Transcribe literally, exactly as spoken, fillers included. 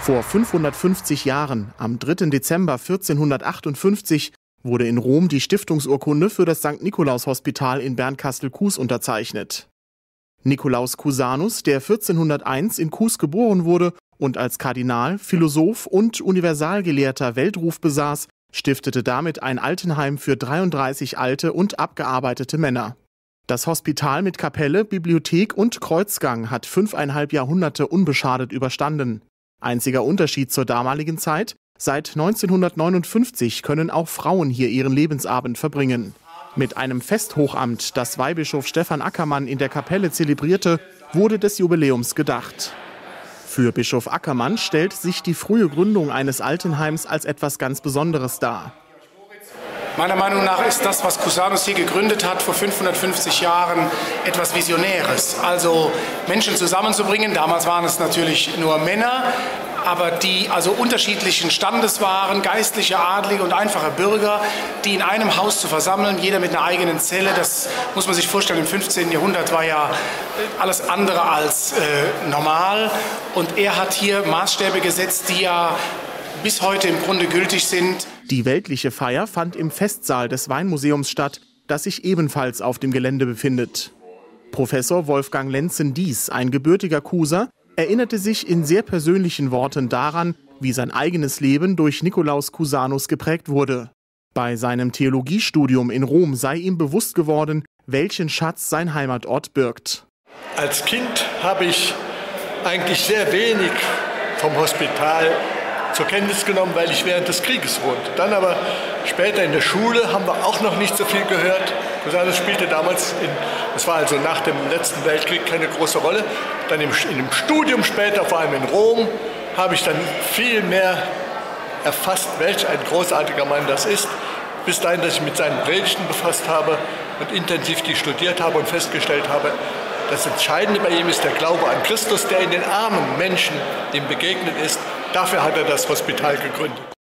Vor fünfhundertfünfzig Jahren, am dritten Dezember vierzehnhundertachtundfünfzig, wurde in Rom die Stiftungsurkunde für das Sankt Nikolaus-Hospital in Bernkastel-Kues unterzeichnet. Nikolaus Cusanus, der vierzehnhunderteins in Kues geboren wurde und als Kardinal, Philosoph und Universalgelehrter Weltruf besaß, stiftete damit ein Altenheim für dreiunddreißig alte und abgearbeitete Männer. Das Hospital mit Kapelle, Bibliothek und Kreuzgang hat fünfeinhalb Jahrhunderte unbeschadet überstanden. Einziger Unterschied zur damaligen Zeit: Seit neunzehnhundertneunundfünfzig können auch Frauen hier ihren Lebensabend verbringen. Mit einem Festhochamt, das Weihbischof Stefan Ackermann in der Kapelle zelebrierte, wurde des Jubiläums gedacht. Für Bischof Ackermann stellt sich die frühe Gründung eines Altenheims als etwas ganz Besonderes dar. Meiner Meinung nach ist das, was Cusanus hier gegründet hat vor fünfhundertfünfzig Jahren, etwas Visionäres. Also Menschen zusammenzubringen, damals waren es natürlich nur Männer, aber die also unterschiedlichen Standes waren, geistliche, adlige und einfache Bürger, die in einem Haus zu versammeln, jeder mit einer eigenen Zelle. Das muss man sich vorstellen, im fünfzehnten Jahrhundert war ja alles andere als äh, normal. Und er hat hier Maßstäbe gesetzt, die ja bis heute im Grunde gültig sind. Die weltliche Feier fand im Festsaal des Weinmuseums statt, das sich ebenfalls auf dem Gelände befindet. Professor Wolfgang Lenzen-Dies, ein gebürtiger Kuser, erinnerte sich in sehr persönlichen Worten daran, wie sein eigenes Leben durch Nikolaus Cusanus geprägt wurde. Bei seinem Theologiestudium in Rom sei ihm bewusst geworden, welchen Schatz sein Heimatort birgt. Als Kind habe ich eigentlich sehr wenig vom Hospital zur Kenntnis genommen, weil ich während des Krieges wohnte. Dann aber später in der Schule haben wir auch noch nicht so viel gehört. Cusanus spielte damals, in, das war also nach dem letzten Weltkrieg, keine große Rolle. Dann im, in dem Studium später, vor allem in Rom, habe ich dann viel mehr erfasst, welch ein großartiger Mann das ist. Bis dahin, dass ich mit seinen Predigten befasst habe und intensiv die studiert habe und festgestellt habe, das Entscheidende bei ihm ist der Glaube an Christus, der in den armen Menschen ihm begegnet ist. Dafür hat er das Hospital gegründet.